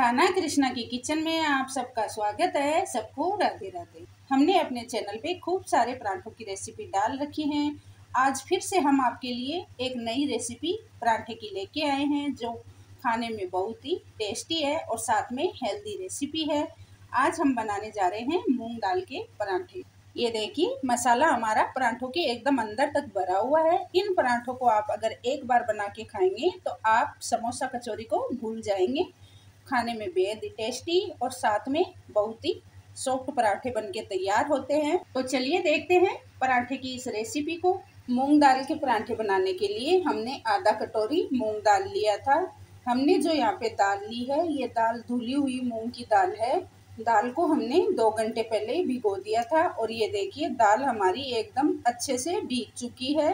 कान्हा कृष्णा की किचन में आप सबका स्वागत है। सबको राधे राधे। हमने अपने चैनल पे खूब सारे पराठों की रेसिपी डाल रखी हैं। आज फिर से हम आपके लिए एक नई रेसिपी पराठे की लेके आए हैं जो खाने में बहुत ही टेस्टी है और साथ में हेल्दी रेसिपी है। आज हम बनाने जा रहे हैं मूंग दाल के पराठे। ये देखिए मसाला हमारा पराठों के एकदम अंदर तक भरा हुआ है। इन पराठों को आप अगर एक बार बना के खाएंगे तो आप समोसा कचौरी को भूल जाएंगे। खाने में बेहद ही टेस्टी और साथ में बहुत ही सॉफ्ट पराठे बनके तैयार होते हैं। तो चलिए देखते हैं पराठे की इस रेसिपी को। मूंग दाल के पराठे बनाने के लिए हमने आधा कटोरी मूंग दाल लिया था। हमने जो यहाँ पे दाल ली है ये दाल धुली हुई मूंग की दाल है। दाल को हमने 2 घंटे पहले भिगो दिया था और ये देखिए दाल हमारी एकदम अच्छे से भीग चुकी है।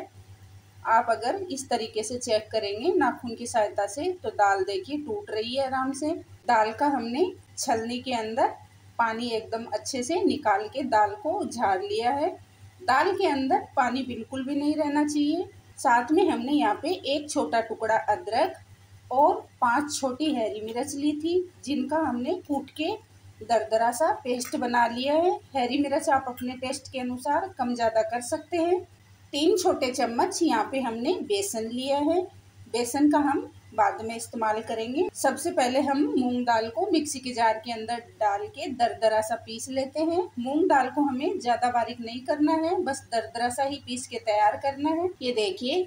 आप अगर इस तरीके से चेक करेंगे नाखून की सहायता से तो दाल देखिए टूट रही है आराम से। दाल का हमने छलनी के अंदर पानी एकदम अच्छे से निकाल के दाल को झाड़ लिया है। दाल के अंदर पानी बिल्कुल भी नहीं रहना चाहिए। साथ में हमने यहाँ पे एक छोटा टुकड़ा अदरक और 5 छोटी हरी मिर्च ली थी जिनका हमने कूट के दरदरा सा पेस्ट बना लिया है। हरी मिर्च आप अपने टेस्ट के अनुसार कम ज़्यादा कर सकते हैं। 3 छोटे चम्मच यहाँ पे हमने बेसन लिया है। बेसन का हम बाद में इस्तेमाल करेंगे। सबसे पहले हम मूंग दाल को मिक्सी के जार के अंदर डाल के दरदरा सा पीस लेते हैं। मूंग दाल को हमें ज़्यादा बारीक नहीं करना है, बस दरदरा सा ही पीस के तैयार करना है। ये देखिए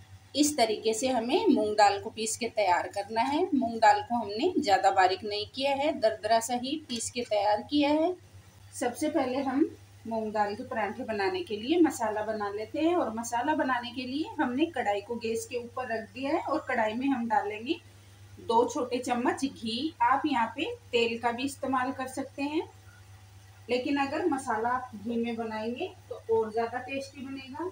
इस तरीके से हमें मूंग दाल को पीस के तैयार करना है। मूंग दाल को हमने ज़्यादा बारीक नहीं किया है, दरदरा सा ही पीस के तैयार किया है। सबसे पहले हम मूंग दाल के पराठे बनाने के लिए मसाला बना लेते हैं और मसाला बनाने के लिए हमने कढ़ाई को गैस के ऊपर रख दिया है और कढ़ाई में हम डालेंगे 2 छोटे चम्मच घी। आप यहाँ पे तेल का भी इस्तेमाल कर सकते हैं, लेकिन अगर मसाला आप घी में बनाएंगे तो और ज़्यादा टेस्टी बनेगा।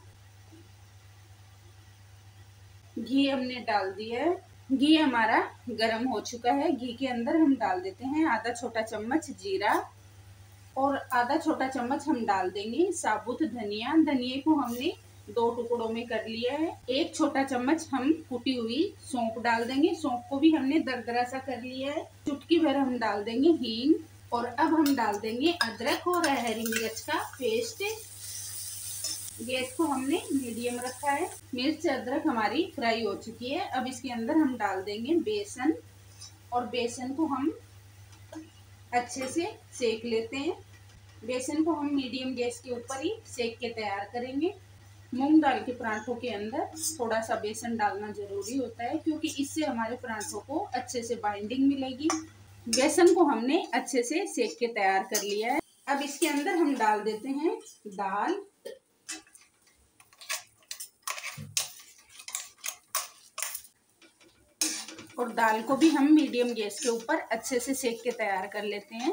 घी हमने डाल दिया है। घी हमारा गर्म हो चुका है। घी के अंदर हम डाल देते हैं आधा छोटा चम्मच जीरा और आधा छोटा चम्मच हम डाल देंगे साबुत धनिया। धनिया को हमने 2 टुकड़ों में कर लिया है। 1 छोटा चम्मच हम कुटी हुई सौंफ डाल देंगे। सौंफ को भी हमने दरदरा सा कर लिया है। चुटकी भर हम डाल देंगे हींग और अब हम डाल देंगे अदरक और हरी मिर्च का पेस्ट। गैस को हमने मीडियम रखा है। मिर्च अदरक हमारी फ्राई हो चुकी है। अब इसके अंदर हम डाल देंगे बेसन और बेसन को हम अच्छे से सेक लेते हैं। बेसन को हम मीडियम गैस के ऊपर ही सेक के तैयार करेंगे। मूंग दाल के पराठों के अंदर थोड़ा सा बेसन डालना जरूरी होता है क्योंकि इससे हमारे पराठों को अच्छे से बाइंडिंग मिलेगी। बेसन को हमने अच्छे से सेक के तैयार कर लिया है। अब इसके अंदर हम डाल देते हैं दाल और दाल को भी हम मीडियम गैस के ऊपर अच्छे से सेक के तैयार कर लेते हैं।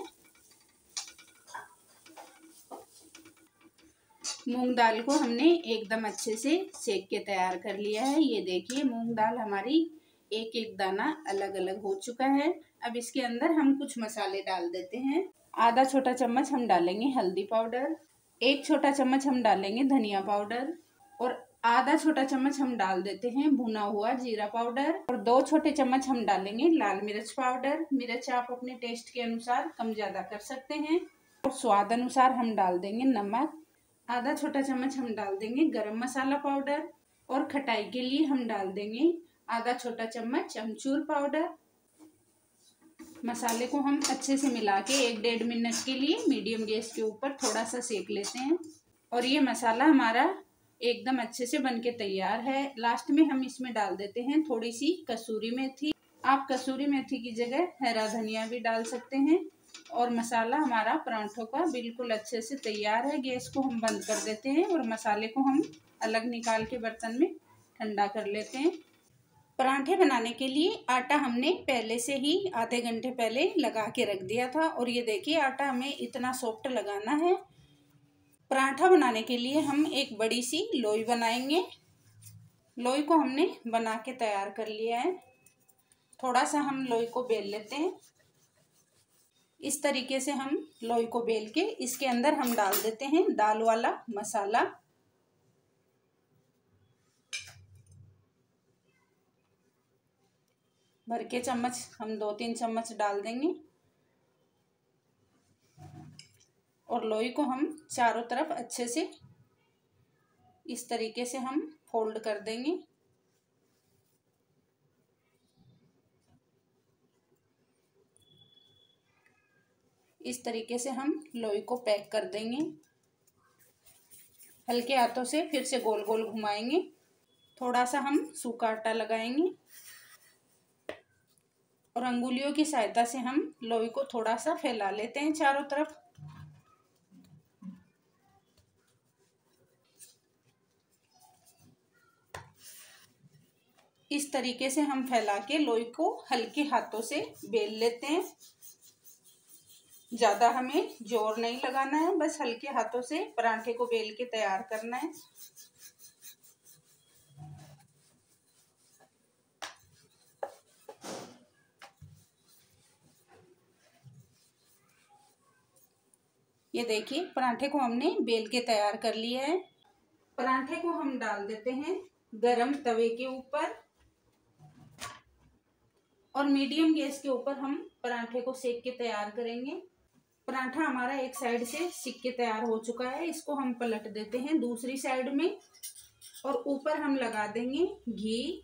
मूंग दाल को हमने एकदम अच्छे से सेक के तैयार कर लिया है। ये देखिए मूंग दाल हमारी एक एक दाना अलग अलग हो चुका है। अब इसके अंदर हम कुछ मसाले डाल देते हैं। आधा छोटा चम्मच हम डालेंगे हल्दी पाउडर, 1 छोटा चम्मच हम डालेंगे धनिया पाउडर और आधा छोटा चम्मच हम डाल देते हैं भुना हुआ जीरा पाउडर और 2 छोटे चम्मच हम डालेंगे लाल मिर्च पाउडर। मिर्च आप अपने टेस्ट के अनुसार कम ज़्यादा कर सकते हैं और स्वाद अनुसार हम डाल देंगे नमक। आधा छोटा चम्मच हम डाल देंगे गरम मसाला पाउडर और खटाई के लिए हम डाल देंगे आधा छोटा चम्मच अमचूर पाउडर। मसाले को हम अच्छे से मिला के 1-1.5 मिनट के लिए मीडियम गैस के ऊपर थोड़ा सा सेक लेते हैं और ये मसाला हमारा एकदम अच्छे से बनके तैयार है। लास्ट में हम इसमें डाल देते हैं थोड़ी सी कसूरी मेथी। आप कसूरी मेथी की जगह हरा धनिया भी डाल सकते हैं और मसाला हमारा पराठों का बिल्कुल अच्छे से तैयार है। गैस को हम बंद कर देते हैं और मसाले को हम अलग निकाल के बर्तन में ठंडा कर लेते हैं। पराठे बनाने के लिए आटा हमने पहले से ही आधे घंटे पहले लगा के रख दिया था और ये देखिए आटा हमें इतना सॉफ्ट लगाना है। पराठा बनाने के लिए हम एक बड़ी सी लोई बनाएंगे। लोई को हमने बना के तैयार कर लिया है। थोड़ा सा हम लोई को बेल लेते हैं। इस तरीके से हम लोई को बेल के इसके अंदर हम डाल देते हैं दाल वाला मसाला। भर के चम्मच हम 2-3 चम्मच डाल देंगे और लोई को हम चारों तरफ अच्छे से इस तरीके से हम फोल्ड कर देंगे। इस तरीके से हम लोई को पैक कर देंगे। हल्के हाथों से फिर से गोल गोल घुमाएंगे। थोड़ा सा हम सूखा आटा लगाएंगे और अंगुलियों की सहायता से हम लोई को थोड़ा सा फैला लेते हैं चारों तरफ। इस तरीके से हम फैला के लोई को हल्के हाथों से बेल लेते हैं। ज़्यादा हमें जोर नहीं लगाना है, बस हल्के हाथों से पराठे को बेल के तैयार करना है। ये देखिए पराठे को हमने बेल के तैयार कर लिया है। पराठे को हम डाल देते हैं गरम तवे के ऊपर और मीडियम गैस के ऊपर हम पराठे को सेक के तैयार करेंगे। पराठा हमारा एक साइड से सिक के तैयार हो चुका है। इसको हम पलट देते हैं दूसरी साइड में और ऊपर हम लगा देंगे घी।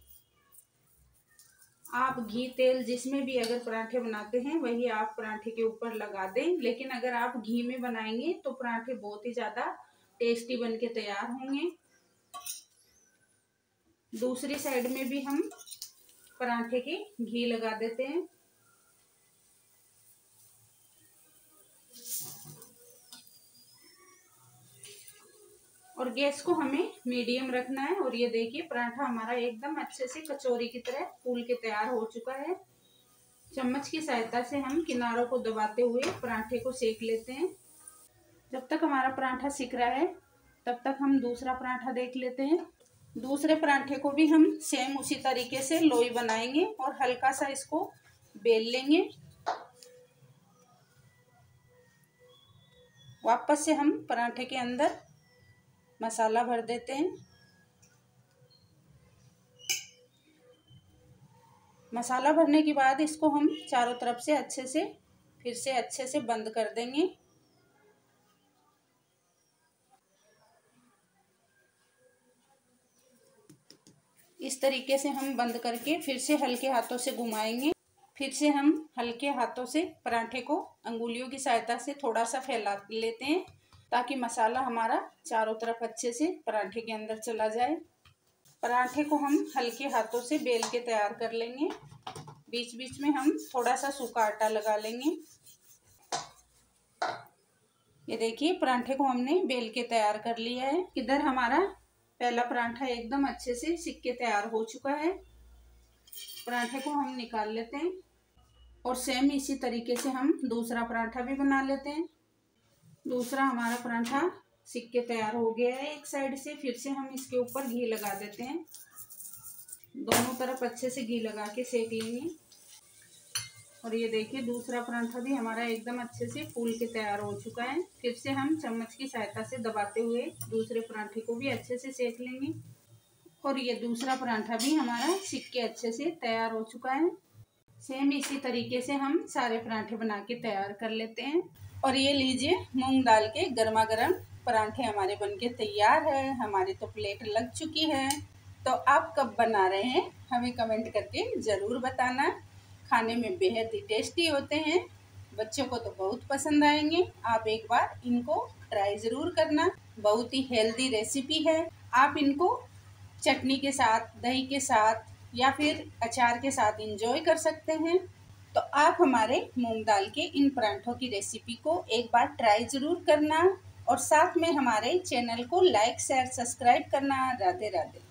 आप घी तेल जिसमें भी अगर पराठे बनाते हैं वही आप पराठे के ऊपर लगा दें, लेकिन अगर आप घी में बनाएंगे तो पराठे बहुत ही ज़्यादा टेस्टी बन के तैयार होंगे। दूसरी साइड में भी हम पराठे के घी लगा देते हैं। और गैस को हमें मीडियम रखना है। और ये देखिए पराठा हमारा एकदम अच्छे से कचौरी की तरह फूल के तैयार हो चुका है। चम्मच की सहायता से हम किनारों को दबाते हुए पराठे को सेक लेते हैं। जब तक हमारा पराठा सिक रहा है तब तक हम दूसरा पराठा देख लेते हैं। दूसरे पराठे को भी हम सेम उसी तरीके से लोई बनाएंगे और हल्का सा इसको बेल लेंगे। वापस से हम पराठे के अंदर मसाला भर देते हैं। मसाला भरने के बाद इसको हम चारों तरफ से फिर से अच्छे से बंद कर देंगे। इस तरीके से हम बंद करके फिर से हल्के हाथों से घुमाएंगे। फिर से हम हल्के हाथों से पराठे को अंगुलियों की सहायता से थोड़ा सा फैला लेते हैं ताकि मसाला हमारा चारों तरफ अच्छे से पराठे के अंदर चला जाए। पराठे को हम हल्के हाथों से बेल के तैयार कर लेंगे। बीच बीच में हम थोड़ा सा सूखा आटा लगा लेंगे। ये देखिए पराठे को हमने बेल के तैयार कर लिया है। इधर हमारा पहला पराठा एकदम अच्छे से सिक के तैयार हो चुका है। पराठे को हम निकाल लेते हैं और सेम इसी तरीके से हम दूसरा पराठा भी बना लेते हैं। दूसरा हमारा पराठा सिक के तैयार हो गया है एक साइड से। फिर से हम इसके ऊपर घी लगा देते हैं। दोनों तरफ अच्छे से घी लगा के सेक लेंगे। और ये देखिए दूसरा पराठा भी हमारा एकदम अच्छे से फूल के तैयार हो चुका है। फिर से हम चम्मच की सहायता से दबाते हुए दूसरे पराठे को भी अच्छे से सेक लेंगे। और ये दूसरा पराठा भी हमारा सिक के अच्छे से तैयार हो चुका है। सेम इसी तरीके से हम सारे पराठे बना के तैयार कर लेते हैं। और ये लीजिए मूंग दाल के गर्मा गर्म पराठे हमारे बनके तैयार है। हमारी तो प्लेट लग चुकी है। तो आप कब बना रहे हैं हमें कमेंट करके ज़रूर बताना। खाने में बेहद ही टेस्टी होते हैं। बच्चों को तो बहुत पसंद आएंगे। आप एक बार इनको ट्राई ज़रूर करना। बहुत ही हेल्दी रेसिपी है। आप इनको चटनी के साथ, दही के साथ या फिर अचार के साथ इंजॉय कर सकते हैं। तो आप हमारे मूंग दाल के इन पराठों की रेसिपी को एक बार ट्राई ज़रूर करना और साथ में हमारे चैनल को लाइक, शेयर, सब्सक्राइब करना। राधे राधे।